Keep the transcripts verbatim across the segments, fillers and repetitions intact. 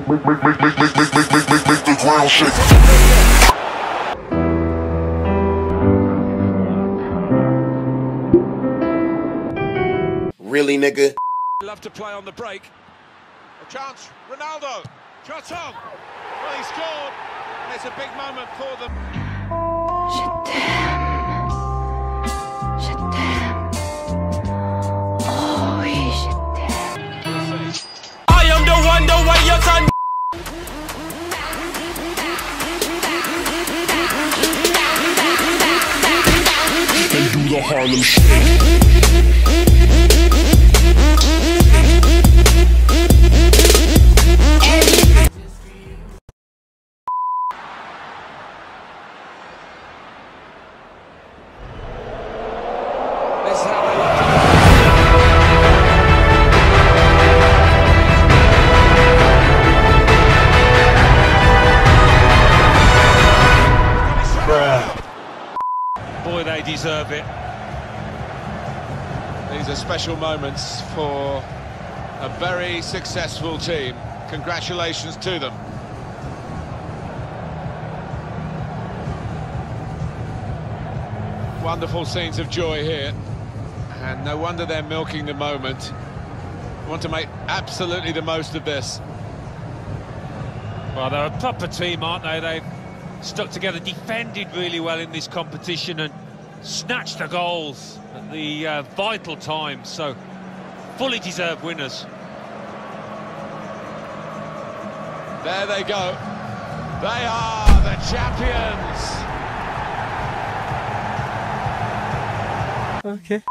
make, make, make, make, make, make, make, make, make the ground shake. Really, nigga? Love to play on the break. A chance, Ronaldo, shot on. Well, he scored, and it's a big moment for them. Je t'aime. Je t'aime. Oh oui, je t'aime. I am the one, the way your son. And do the Harlem Shake. Boy, they deserve it. These are special moments for a very successful team. Congratulations to them. Wonderful scenes of joy here, and no wonder they're milking the moment. Want to make absolutely the most of this. Well, they're a proper team, aren't they? They've stuck together, defended really well in this competition and snatched the goals at the uh, vital times, so fully deserved winners. There they go. They are the champions. Okay.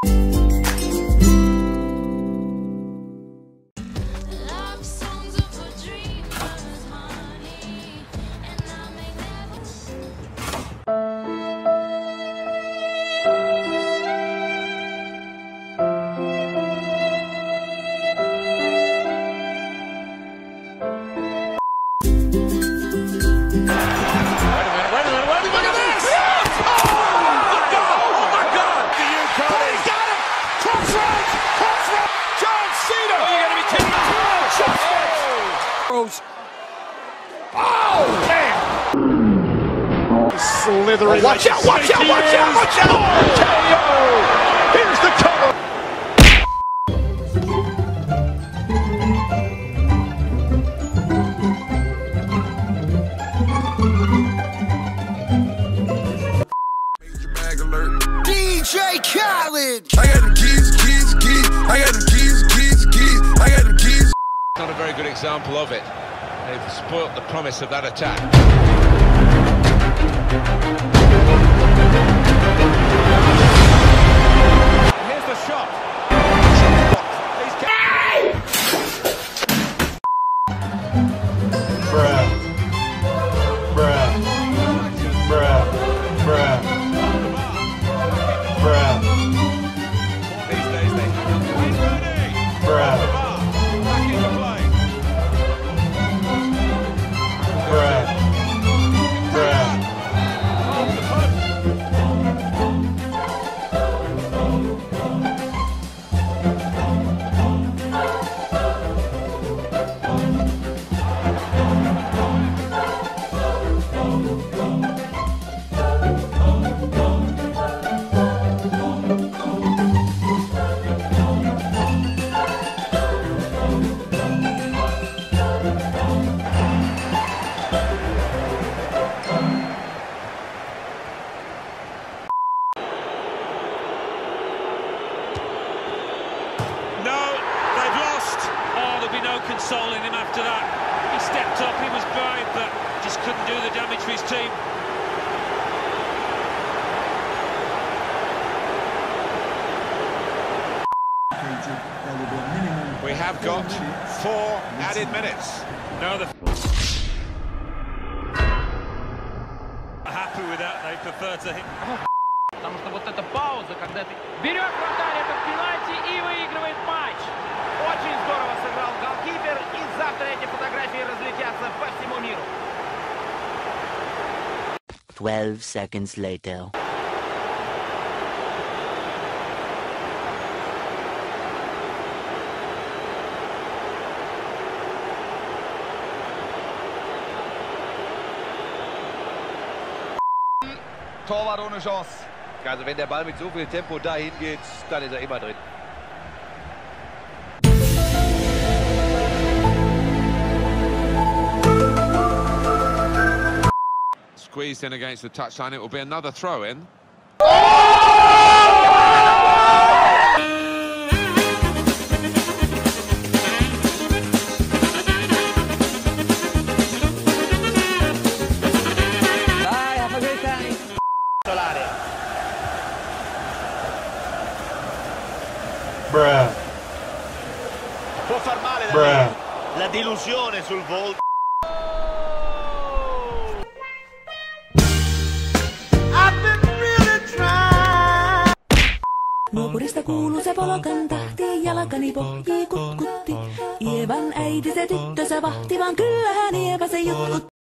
Oh, man! Slithering. Oh, watch out, watch out, watch out, watch out! K O! Here's the cover! D J Khaled! I got them keys, keys, keys. I got them keys, keys, keys. I got them keys. Not a very good example of it. They've spoilt the promise of that attack. Here's the shot. Bruh. Bruh. Bruh. Bruh. Bruh. These days they he's ready. Bruh. Back into play. Bruh. Bruh. Off the foot. No consoling him after that. He stepped up, he was brave, but just couldn't do the damage for his team. We have got four added minutes. No, the happy with that. They prefer to hit. Потому что вот эта пауза, когда ты берешь вратарь этот пенальти и выигрывает матч. Очень здорово сыграл голкипер, и завтра эти фотографии разлетятся по всему миру. Twelve seconds later. Torwart ohne Chance. Also wenn der Ball mit so viel Tempo dahin geht, dann ist er immer drin. Squeezed in against the touchline, it will be another throw-in. Bye, have a great time. Bruh. Può far male Bruh. la delusione sul volto. Nuokurista kuuluu se polokan tahti, jalkani pohjii kutkutti. Ievan äiti se tyttönsä vahti, vaan kyllähän Ieva se jutkutti.